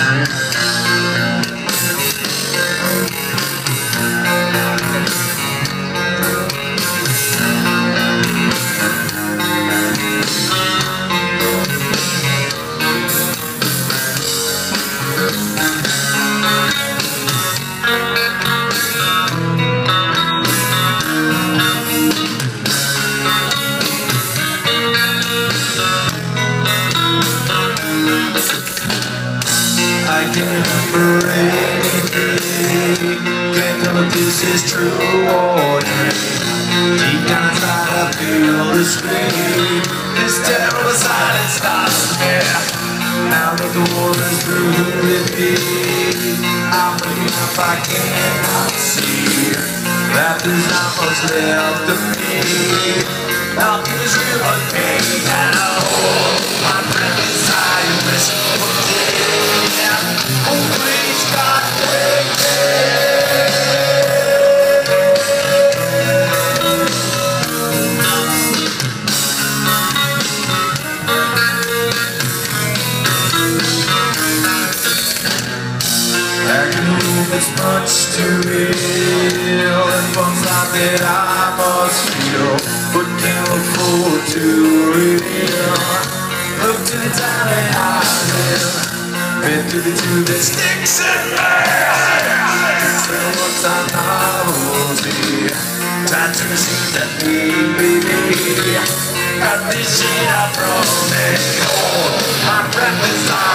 I can't remember anything. Can't tell if this is true or dream. Deep down inside I feel the scream. This terrible silence stops me. Now that the war is through with me, I'm looking up, I cannot see that there's not much left of me. Nothing is real but pain and I hold my breath inside and wish for day. Oh, please, God, take me. I can move as much to real and from something I must feel, but can't afford to reveal. Look to the time that I live, been through the tube that sticks in me. Still looks on novelty, time to receive that baby. Got this shit up from me, oh, my breath is on.